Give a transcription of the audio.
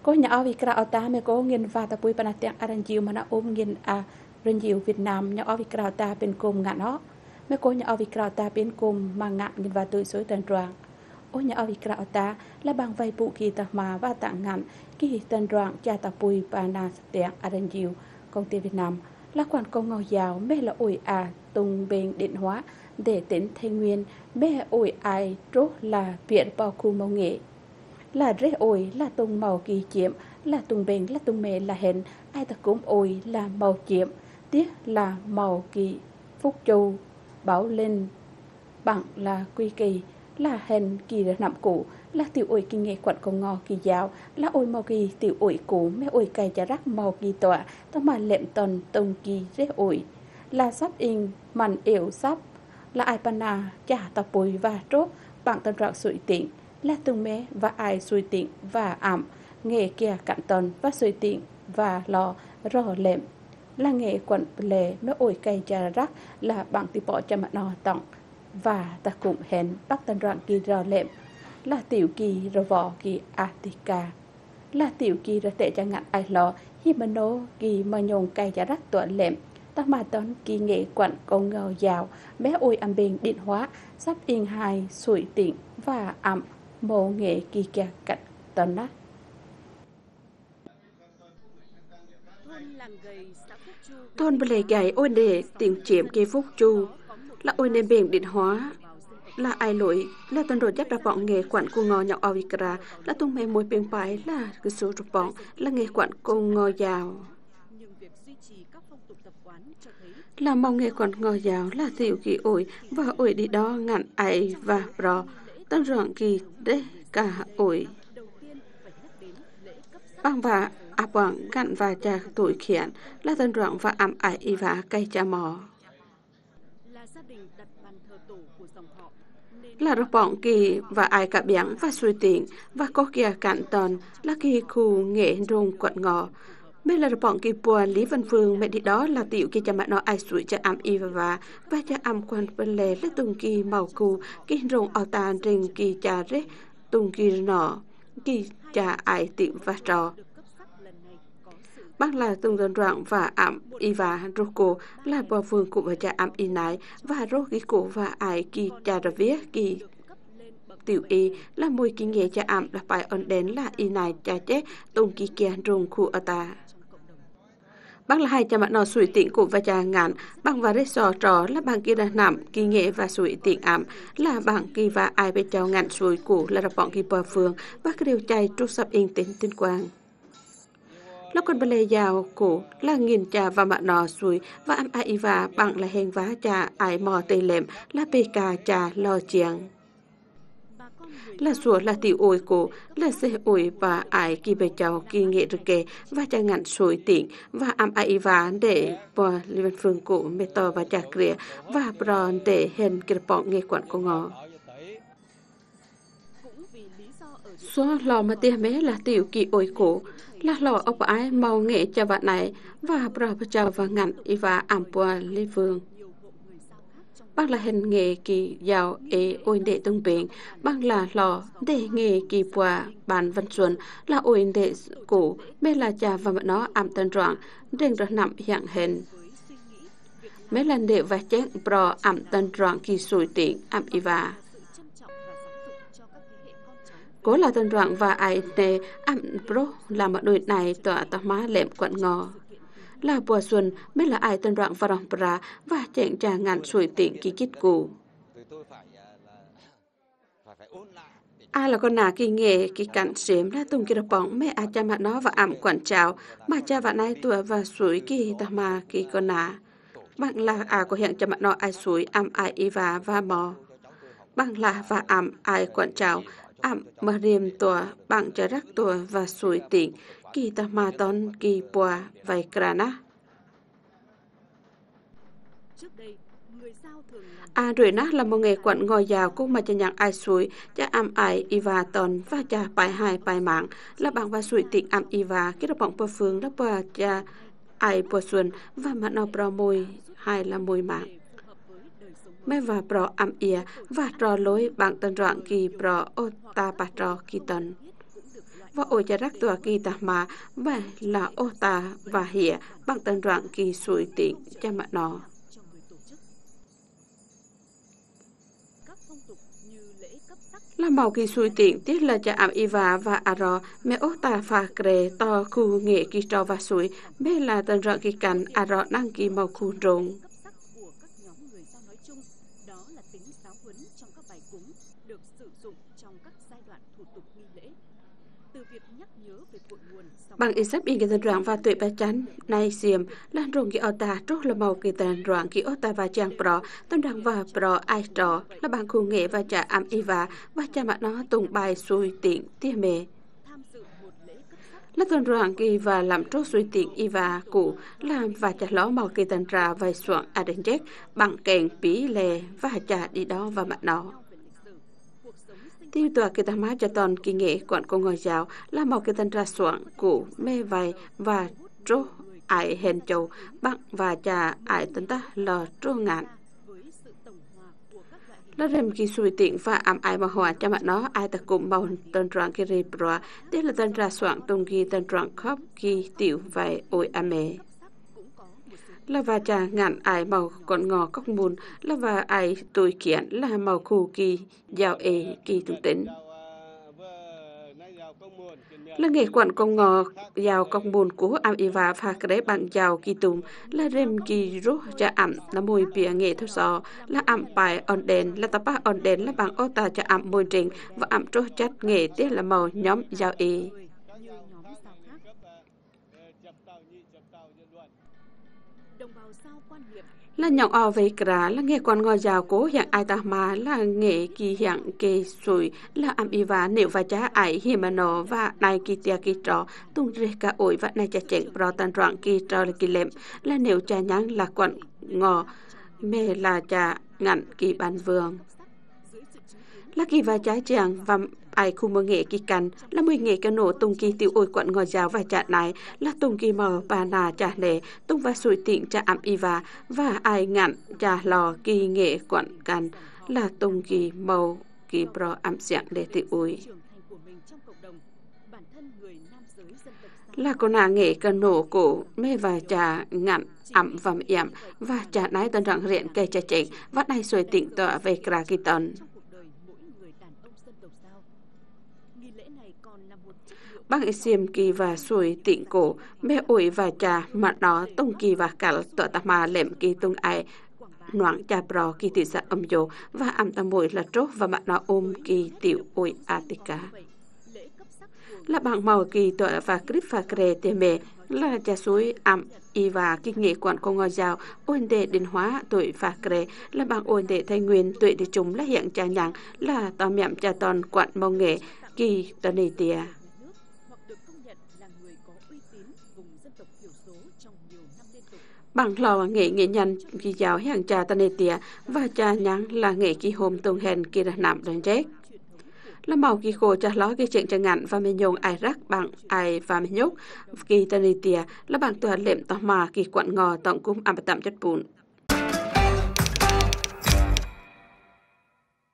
Cô nhà ở Việt Nam ta mấy cô nghiên và tập bùi bàn tiếng Aran Diêu mà nó ôm nghiên Aran Diêu Việt Nam nhà ở Việt Nam ta bên cùng ngạn nó mấy cô nhà ở Việt Nam ta bên cùng mà ngạn nghiên và tuổi số tên roàng ô nhà ở Việt Nam ta là bằng vay phụ kỳ ta mà và tặng ngạn kỳ tên roàng cha tập bùi bàn tiếng Aran Diêu công ty Việt Nam là quản công ngầu giàu mê là ủi tung bên điện hóa để tỉnh Tây Nguyên mê ủi ai rốt là viện bao khu màu nghệ là rễ ổi là tung màu kỳ chiếm là tung bền là tung mê là hẹn ai ta cũng ổi là màu chiếm tiếc là màu kỳ phúc châu bảo lên bằng là quy kỳ là hẹn kỳ là nằm cũ là tiểu ổi kỳ nghệ quận công ngò kỳ giáo là ổi màu kỳ tiểu ổi cũ mê ổi cày chả rắc màu kỳ tọa tao mà lệm tần tung kỳ rễ ổi là sắp in màn yểu sắp là ai pana chả tập bùi và trốt bằng tân rạng sụi tiện là từng mẹ và ai xui tiện và ảm nghề kia cạn tần và xui tiện và lò rò lệm là nghề quận lệ mới ổi cây trà rắc là bằng tí bỏ cho mặt nò tọng và ta cũng hẹn bắt tân rạng kỳ rò lệm là tiểu kỳ rò vỏ kỳ Attica là tiểu kỳ rò tệ cho ngạn ai lò hi mà nô kỳ mà nhồng cây trà rắc tuộn lệm ta mà tón kỳ nghệ quận công ngầu giàu bé ôi âm bình điện hóa sắp in hai sủi tiện và ẩm mô nghệ kỳ kia cạnh tần á. Thôn bề gầy ôi đề tìm chiếm kỳ phúc chu là ôi nền biển điện hóa là ai lỗi là tân rồi chắc đã bọn nghề quản cu ngò nhọc avikra là tung mê môi bên phải là cái số rụp bọn là nghề quản cu ngò giàu là mong nghề quản ngò giàu là tiểu kỳ ổi và ổi đi đó ngạn ai và bò tân rộng kỳ đấy cả ổi bằng và bằng gặn và cha tuổi khiển là tân rộng và ẩm ải và cây cha mò là rập bọn kỳ và ai cả biển và xuôi tiện và có kia cạn tần là kỳ khu nghệ rung quận ngò bên là bọn kỳ buồn Lý Văn Phương mẹ đi đó là tiểu kỳ cha mẹ nó ai sủi cha am y và cha am quan bên lề lấy tung kỳ màu cù kỳ rung ở tàn trình kỳ cha rế tung kỳ nọ kỳ cha ai tiểu và trò bác là tung dân roạn và am y và roko là bò phương cụ và cha am y này và rô kỳ cụ và ai kỳ cha ra viết kỳ tiểu y là mùi kỳ nghệ cha am là phải ổn đến là y này cha chết tung kỳ kia rung khu ở ta bác là hai cha mẹ nó sủi tiện cụ và cha ngạn bằng và rết sò trò là bằng kia đã nằm kỳ nghệ và sủi tiện ảm là bằng kỳ và ai bên cháu ngạn sủi cụ là bọn kỳ bờ phương bác điều chay trúc sập in tính tuyên quang lúc con bê giàu cụ là nghìn cha và mẹ nó sủi và am ai và bằng là hèn vá cha ai mò tây lệm là bê ca cha lo chiang là sủa là tiểu ôi cổ là xe ôi và ai kỳ bề cháu kỳ nghệ rực kề và cha ngạn sủi tiện và am ai và để bò liên phương cổ mê to và cha kìa và bò để hèn kìa bọn nghệ quận của ngò số lò mà tia mé là tiểu kỳ ôi cổ là lò ông ái màu nghệ cho bạn này và bò cháu và ngạn và am bò liên phương bác là hình nghề kỳ giàu ôi đệ tung biển bác là lò để nghề kỳ bùa bàn văn xuân là ôi đệ cổ mê là cha và mẹ nó ảm tân roạn đừng rồi nằm hiện hình mấy lần đệ và chết bò ảm tân roạn kỳ sủi tiện ảm y và cố là tân roạn và ai nề ảm bro là một đôi này tọa tà má lệm quận ngò là bùa xuân mới là ai tân đoạn và đồng bra và chẹn trà ngàn sủi tiện kỳ kít cụ ai là con nà kỳ nghề kỳ cạn xếm là tung kỳ đập bóng mẹ cha mẹ nó và ảm quản trào mà cha vạn ai tuổi và sủi kỳ ta mà kỳ con nà bằng là có hiện cha mẹ nó ai sủi ảm ai y và mò bằng là và ảm ai quản trào ảm mà riêng tuổi bằng cha rắc tuổi và sủi tiện kỳ ta mà ton kỳ bùa vài krana rồi nát là một nghề quận ngồi giàu cũng mà cho nhận ai suối cha am ai iva ton và cha bài hai bài mạng là bằng và suy tịnh am iva cái đập bóng bờ phương đó bờ cha ai bờ xuân và mặt nó bờ môi hai là môi mạng mẹ và bờ am ia và trò lối bằng tân rạng kỳ bờ ota bà trò kỳ tần và ôi cha rắc tòa kỳ tà mà và là ô ta và hỉa bằng tân đoạn kỳ suy tiện cha mẹ nó. Là màu kỳ suy tiện tiết là cha ảm Iva và Aro mẹ ô ta phà kre to khu nghệ kỳ trò và suy mẹ là tân đoạn kỳ cảnh Aro năng kỳ màu khu rộng. Bằng Isap in cái tân đoạn và tuổi ba chắn nay xiêm lan rồng kỳ ta trốt là màu kỳ tân đoạn kỳ ta và chàng pro tân đoạn và pro ai trò là bằng khu nghệ và cha ảm Iva và cha mẹ nó tung bài xuôi tiện tia mê là tân đoạn kỳ và làm trốt xuôi tiện Iva cụ làm và cha ló màu kỳ tân ra vài soạn adenjek bằng kèn bí lè và cha đi đó và mẹ nó. Tiêu tòa kỳ tam má cho toàn kỳ nghệ quận cô ngồi giáo là một cái tân ra soạn cụ mê vầy và trô ải hèn châu bằng và trà ải tân ta lò trô ngạn. Là rèm kỳ xùi tiện và ảm ải mà hòa cho mặt nó ai ta cùng bầu tân trạng kỳ rì bòa tiếc là tân ra soạn tung kỳ tân trạng khóc kỳ tiểu vầy ôi à mê. Là và trà ngạn ải màu còn ngò cóc mùn là và ải tuổi kiện là màu khu kỳ giàu ê kỳ tung tính là nghệ quận công ngò giàu công mùn của am Iva pha cái bằng giàu kỳ tùng là rem kỳ rốt cha ẩm là mùi bìa nghệ thô sò là ẩm bài on đèn là tập ba on đèn là bằng ô ta cha ẩm môi trình và ẩm trốt chất nghệ tiết là màu nhóm giàu ê. Là nhọc o về cả là nghe quan ngồi giàu cố hiện ai ta mà là nghệ kỳ hiện kê sủi là am Iva nếu và cha ai hi mà nó và này kỳ tia kỳ trò tung rê cả ổi và này cha chèn pro tan trạng kỳ trò là kỳ lệm là nếu cha nhang là quận ngò mê là cha ngặn kỳ bàn vương là kỳ và trái chàng và ai khu mơ nghệ kỳ cằn là mười nghệ cái nổ tung kỳ tiêu ôi quận ngồi giáo và chạ này là tung kỳ mờ bà nà chả nề tung và sủi tiện cha ảm Iva và ai ngạn chả lò kỳ nghệ quận cằn là tung kỳ màu kỳ pro ảm dạng để tiêu ôi là con nà nghệ cái nổ cổ mê và chả ngạn ẩm vầm yểm và chả nái tân trạng riện cây cha chệnh vắt này sủi tiện tọa về cả kỳ tần. Bác Isim kỳ và suối tịnh cổ mê ổi và trà mặt nó tung kỳ và cả tọa tà mà lệm kỳ tung ai noãng trà bò kỳ tỷ xã âm dô và âm tà mùi là trốt và mặt nó ôm kỳ tiểu ôi Attica là bằng màu kỳ tọa và clip và kre tê mê là trà suối âm y và kinh nghệ quản cô ngồi giáo ôn đề đến hóa tuổi và kre là bằng ôn đề thay nguyên tuổi để chúng là hiện trà nhàng là tò mẹm trà toàn quản mong nghệ kỳ tòa nê tìa bằng lò nghệ nghệ nhân kỳ giáo hàng trà tà nê tìa và trà nhang là nghệ kỳ hôm tung hèn kỳ ra nạm đơn rét là màu kỳ khổ trà ló kỳ chuyện trà ngạn và mê nhông ai rắc bằng ai và mê nhúc kỳ tà nê tìa là bằng tòa lệm tòa mà kỳ quận ngò tổng cung ảm tạm chất bùn